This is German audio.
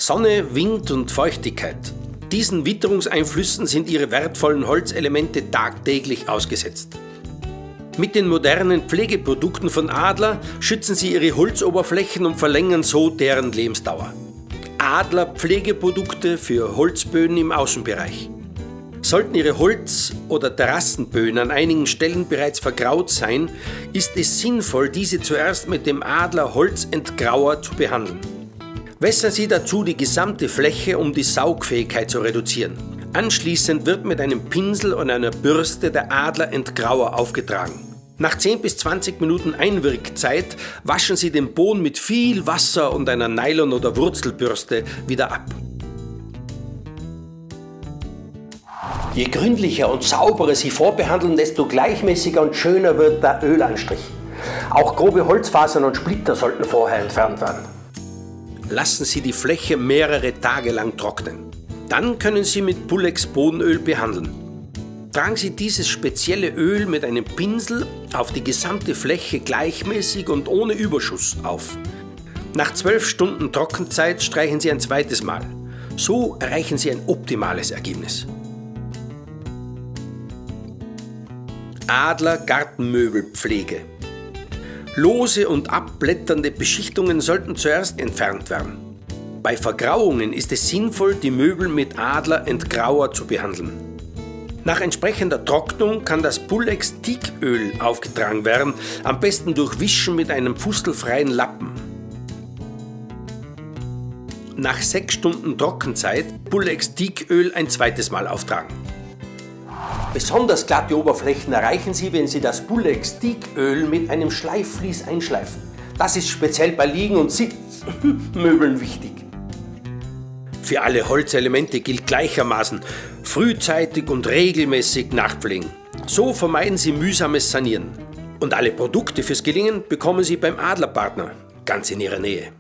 Sonne, Wind und Feuchtigkeit. Diesen Witterungseinflüssen sind Ihre wertvollen Holzelemente tagtäglich ausgesetzt. Mit den modernen Pflegeprodukten von Adler schützen Sie Ihre Holzoberflächen und verlängern so deren Lebensdauer. Adler Pflegeprodukte für Holzböden im Außenbereich. Sollten Ihre Holz- oder Terrassenböden an einigen Stellen bereits vergraut sein, ist es sinnvoll, diese zuerst mit dem Adler Holzentgrauer zu behandeln. Wässern Sie dazu die gesamte Fläche, um die Saugfähigkeit zu reduzieren. Anschließend wird mit einem Pinsel und einer Bürste der Adlerentgrauer aufgetragen. Nach 10 bis 20 Minuten Einwirkzeit waschen Sie den Boden mit viel Wasser und einer Nylon- oder Wurzelbürste wieder ab. Je gründlicher und sauberer Sie vorbehandeln, desto gleichmäßiger und schöner wird der Ölanstrich. Auch grobe Holzfasern und Splitter sollten vorher entfernt werden. Lassen Sie die Fläche mehrere Tage lang trocknen. Dann können Sie mit Pulex Bodenöl behandeln. Tragen Sie dieses spezielle Öl mit einem Pinsel auf die gesamte Fläche gleichmäßig und ohne Überschuss auf. Nach 12 Stunden Trockenzeit streichen Sie ein zweites Mal. So erreichen Sie ein optimales Ergebnis. Adler Gartenmöbelpflege. Lose und abblätternde Beschichtungen sollten zuerst entfernt werden. Bei Vergrauungen ist es sinnvoll, die Möbel mit Adlerentgrauer zu behandeln. Nach entsprechender Trocknung kann das Pulex Teaköl aufgetragen werden, am besten durch Wischen mit einem fusselfreien Lappen. Nach 6 Stunden Trockenzeit Pulex Teaköl ein zweites Mal auftragen. Besonders glatte Oberflächen erreichen Sie, wenn Sie das Pulex Teaköl mit einem Schleifvlies einschleifen. Das ist speziell bei Liegen- und Sitzmöbeln wichtig. Für alle Holzelemente gilt gleichermaßen: frühzeitig und regelmäßig nachpflegen. So vermeiden Sie mühsames Sanieren. Und alle Produkte fürs Gelingen bekommen Sie beim Adlerpartner, ganz in Ihrer Nähe.